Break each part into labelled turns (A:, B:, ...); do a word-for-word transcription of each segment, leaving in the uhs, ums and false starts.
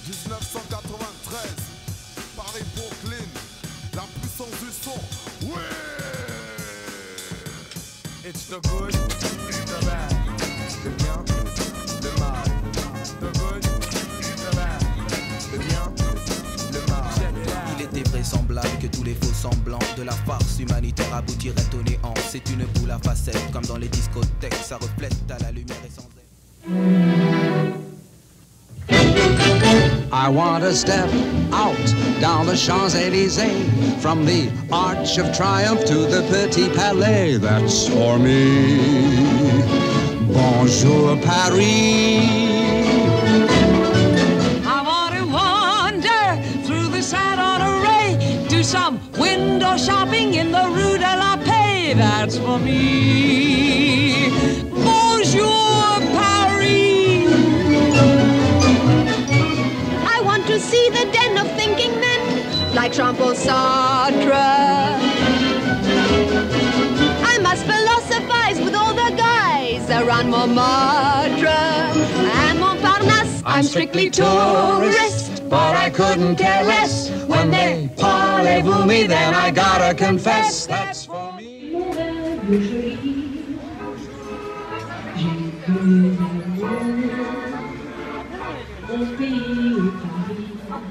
A: dix-neuf cent quatre-vingt-treize, Paris-Brooklyn, la puissance du son. Oui!
B: It's the good, the bad, le bien, le mal. The good, the bad, le bien, le mal.
C: Il était vraisemblable que tous les faux semblants de la farce humanitaire aboutiraient au néant. C'est une boule à facettes, comme dans les discothèques, ça reflète à la lumière et sans elle.
D: I want to step out down the Champs-Élysées, from the Arch of Triumph to the Petit Palais. That's for me. Bonjour, Paris.
E: I want to wander through the Saint-Honoré, do some window shopping in the Rue de la Paix. That's for me. Bonjour, Paris.
F: I want to see the den of thinking men, like Jean-Paul Sartre. I must philosophize with all the guys around Montmartre and Montparnasse. I'm strictly tourist,
D: But I couldn't care less when they parlez-vous me, then I gotta confess that's for me.
G: Mon rêve joli, j'ai cru au pays Paris.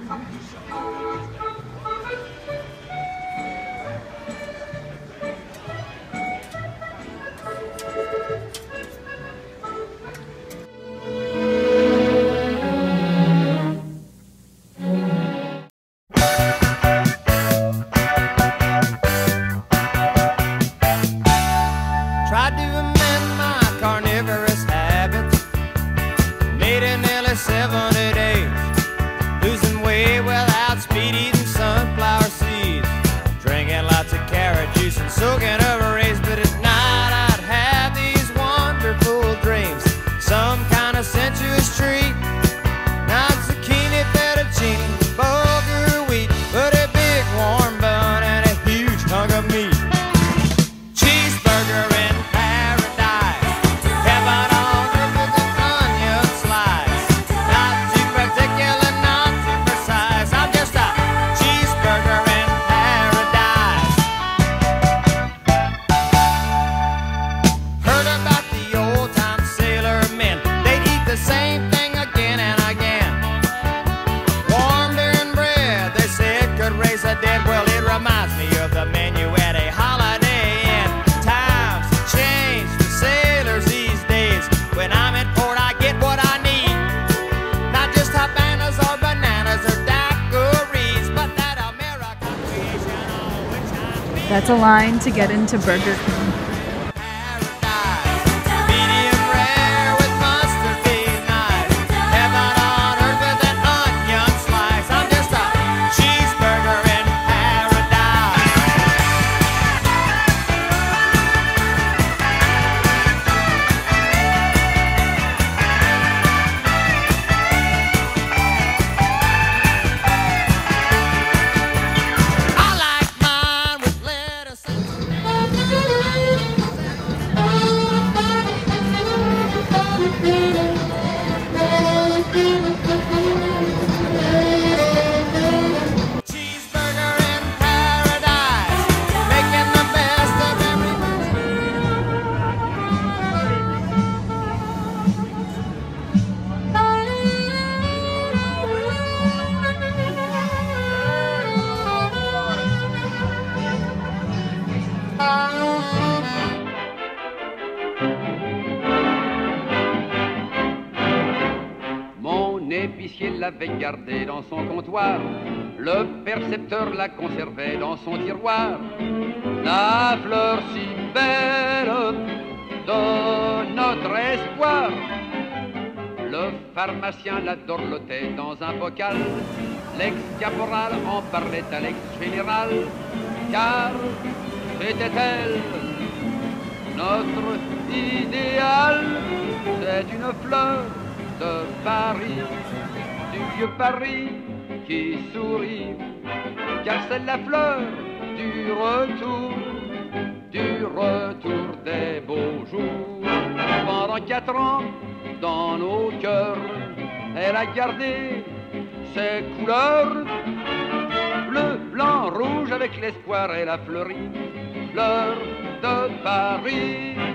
H: Tried to amend my carnivorous habits, made it nearly seventy days, losing weight without speed, eating sunflower seeds, drinking lots of carrot juice and soaking over rays. But at night I'd have these wonderful dreams, some kind of sensuous treat, not zucchini, fettuccine, bulgur wheat, but a big warm bun and a huge hunk of meat. Cheeseburger in paradise, heaven on earth with an onion slice. Not too particular, not too precise, I'm just a cheeseburger in paradise. Heard about the old time sailor men, they'd eat the same thing again and again. Warm beer and bread, they say it could raise the dead. Well, it reminds me of the menu at a Holiday Inn. Times change for sailors these days. When I'm in port, I get what I need. Not just Habanas or bananas or daiquiris, but that American creation on which I'm
I: That's a line to get into Burger King.
H: paradise. Medium rare with mustard be nice. Heaven on earth with an onion slice. I'm just a cheeseburger in paradise. I like mine with lettuce and cheeseburger in paradise, making the best of every.
J: Mon épicier l'avait gardé dans son comptoir, le percepteur la conservait dans son tiroir. La fleur si belle de notre espoir, le pharmacien la dorlotait dans un bocal. L'ex-caporal en parlait à l'ex-général, car c'était elle, notre idéal. C'est une fleur de Paris, du vieux Paris qui sourit, car c'est la fleur du retour, du retour des beaux jours. Pendant quatre ans, dans nos cœurs, elle a gardé ses couleurs, bleu, blanc, rouge avec l'espoir et la fleurie, fleur de Paris.